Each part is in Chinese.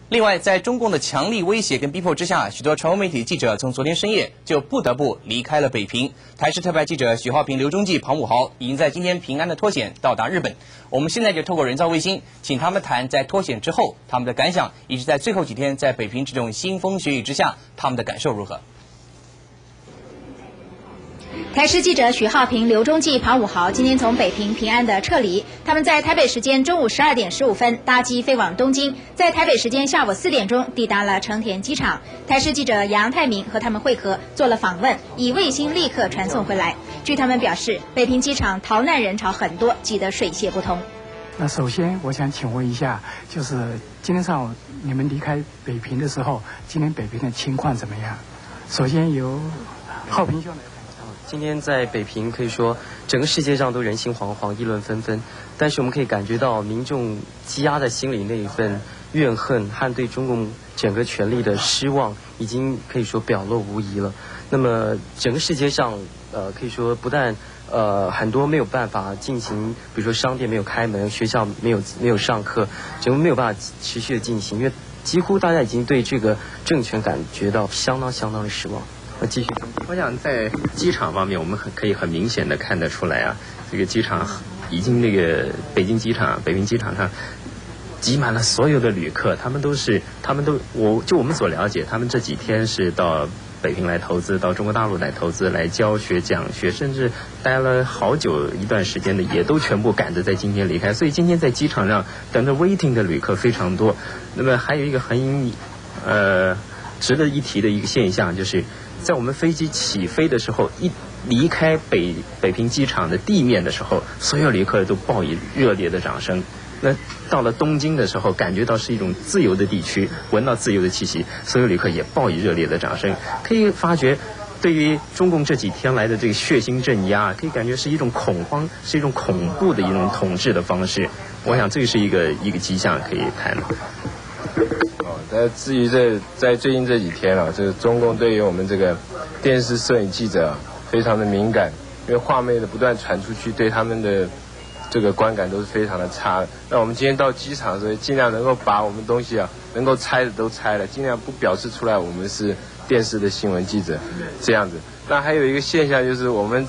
另外，在中共的强力威胁跟逼迫之下，许多传媒媒体记者从昨天深夜就不得不离开了北平。台视特派记者许浩平、刘中继、庞武豪已经在今天平安的脱险到达日本。我们现在就透过人造卫星，请他们谈在脱险之后他们的感想，以及在最后几天在北平这种腥风血雨之下他们的感受如何。 台视记者许浩平、刘中继、庞武豪今天从北平平安的撤离，他们在台北时间中午12点15分搭机飞往东京，在台北时间下午4点钟抵达了成田机场。台视记者杨泰明和他们会合，做了访问，以卫星立刻传送回来。据他们表示，北平机场逃难人潮很多，挤得水泄不通。 那首先我想请问一下，就是今天上午你们离开北平的时候，今天北平的情况怎么样？首先由浩平兄来。 今天在北平可以说整个世界上都人心惶惶，议论纷纷，但是我们可以感觉到民众积压在心里那一份怨恨和对中共整个权力的失望已经可以说表露无遗了。那么整个世界上可以说不但很多没有办法进行，比如说商店没有开门，学校没有上课，整个没有办法持续的进行，因为几乎大家已经对这个政权感觉到相当的失望。继续。 我想在机场方面，我们可以很明显的看得出来啊，这个机场已经北平机场上挤满了所有的旅客，他们都我们所了解，他们这几天是到北平来投资，到中国大陆来投资，来教学讲学，甚至待了好久一段时间的，也都全部赶着在今天离开。所以今天在机场上等着 waiting 的旅客非常多。那么还有一个很值得一提的一个现象，就是在我们飞机起飞的时候，一离开北平机场的地面的时候，所有旅客都报以热烈的掌声。那到了东京的时候，感觉到是一种自由的地区，闻到自由的气息，所有旅客也报以热烈的掌声。可以发觉，对于中共这几天来的这个血腥镇压，可以感觉是一种恐慌，是一种恐怖的一种统治的方式。我想这是一个迹象可以谈。 至于在最近这几天啊，这个中共对于我们这个电视摄影记者非常的敏感，因为画面的不断传出去，对他们的这个观感都是非常的差。那我们今天到机场的时候，尽量能够把我们东西啊能够拆的都拆了，尽量不表示出来我们是电视的新闻记者这样子。那还有一个现象就是我们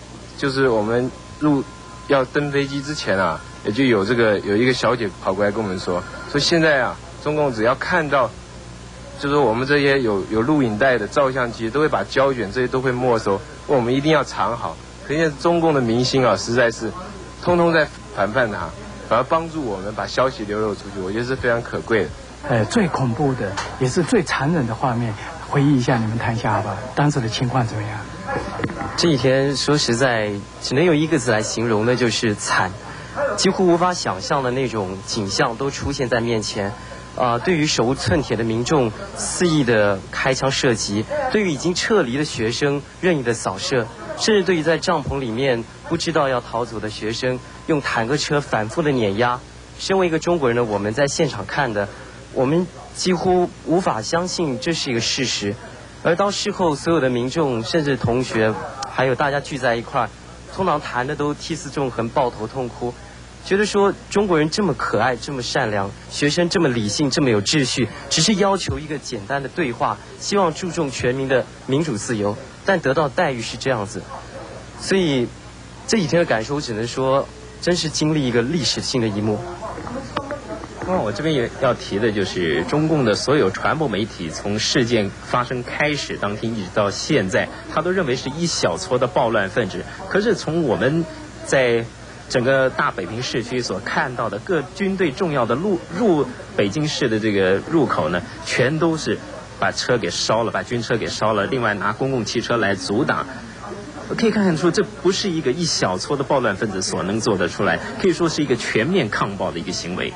要登飞机之前啊，也就有一个小姐跑过来跟我们说现在啊。中共只要看到，就是我们这些有录影带的照相机，都会把胶卷这些都会没收，我们一定要藏好。可见中共的民心啊，实在是通通在反叛他，反而帮助我们把消息流露出去，我觉得是非常可贵的。 最恐怖的也是最残忍的画面，回忆一下，你们谈一下好吧？当时的情况怎么样？ 这几天说实在，只能用一个字来形容，那就是惨，几乎无法想象的那种景象都出现在面前。对于手无寸铁的民众肆意的开枪射击，对于已经撤离的学生任意的扫射，甚至对于在帐篷里面不知道要逃走的学生，用坦克车反复的碾压。身为一个中国人的我们，在现场看的，我们几乎无法相信这是一个事实。而到事后，所有的民众甚至同学还有大家聚在一块儿，通常谈的都涕泗纵横，抱头痛哭，觉得说中国人这么可爱，这么善良，学生这么理性，这么有秩序，只是要求一个简单的对话，希望注重全民的民主自由，但得到待遇是这样子。所以这几天的感受，我只能说真是经历一个历史性的一幕。 我这边也要提的就是中共的所有传播媒体，从事件发生开始当天一直到现在，他都认为是一小撮的暴乱分子。可是从我们在整个大北平市区所看到的各军队重要的入北京市的这个入口呢，全都是把车给烧了，把军车给烧了，另外拿公共汽车来阻挡。可以看出，这不是一个一小撮的暴乱分子所能做得出来，可以说是一个全面抗暴的一个行为。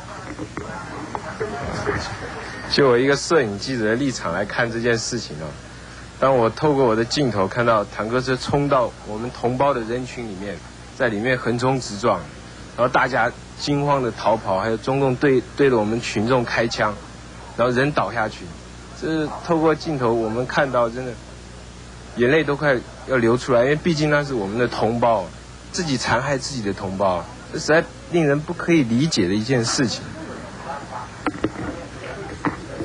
就我一个摄影记者的立场来看这件事情当我透过我的镜头看到坦克车冲到我们同胞的人群里面，在里面横冲直撞，然后大家惊慌的逃跑，还有中共对着我们群众开枪，然后人倒下去，这是透过镜头我们看到，真的眼泪都快要流出来，因为毕竟那是我们的同胞，自己残害自己的同胞，这实在令人不可以理解的一件事情。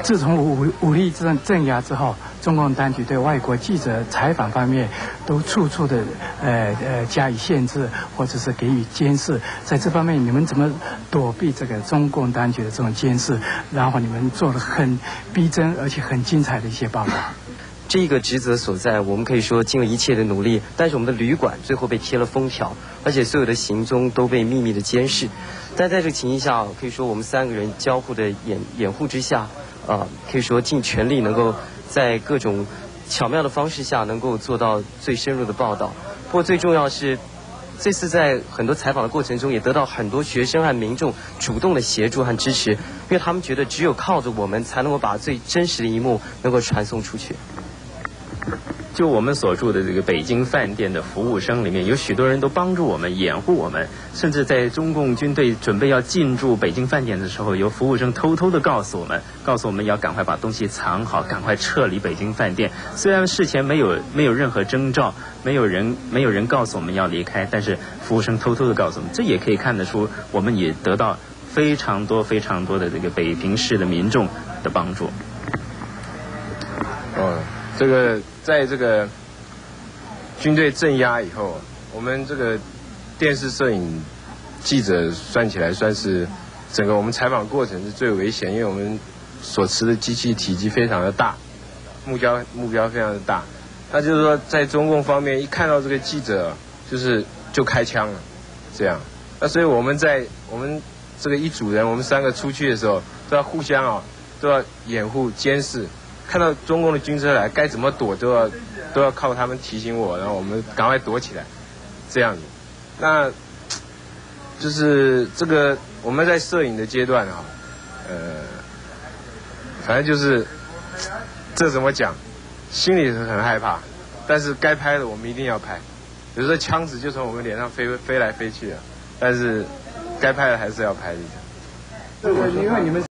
自从武力镇压之后，中共当局对外国记者采访方面都处处的加以限制，或者是给予监视。在这方面，你们怎么躲避这个中共当局的这种监视？然后你们做了很逼真而且很精彩的一些报道。 这个职责所在，我们可以说尽了一切的努力，但是我们的旅馆最后被贴了封条，而且所有的行踪都被秘密的监视。但在这个情形下，可以说我们3个人交互的掩护之下，可以说尽全力能够在各种巧妙的方式下，能够做到最深入的报道。不过最重要是，这次在很多采访的过程中，也得到很多学生和民众主动的协助和支持，因为他们觉得只有靠着我们，才能够把最真实的一幕能够传送出去。 就我们所住的这个北京饭店的服务生里面，有许多人都帮助我们掩护我们，甚至在中共军队准备要进驻北京饭店的时候，有服务生偷偷的告诉我们要赶快把东西藏好，赶快撤离北京饭店。虽然事前没有任何征兆，没有人告诉我们要离开，但是服务生偷偷的告诉我们，这也可以看得出我们也得到非常多的这个北平市的民众的帮助。 这个在这个军队镇压以后，我们这个电视摄影记者算起来算是整个我们采访过程是最危险，因为我们所持的机器体积非常的大，目标非常的大。那就是说，在中共方面一看到这个记者，就开枪了，这样。那所以我们这个一组人，我们3个出去的时候都要互相都要掩护监视。看到中共的军车来，该怎么躲都要靠他们提醒我，然后我们赶快躲起来，这样子。那就是这个我们在摄影的阶段反正就是这怎么讲，心里是很害怕，但是该拍的我们一定要拍。有时候枪子就从我们脸上飞来飞去的，但是该拍的还是要拍的。因为你们。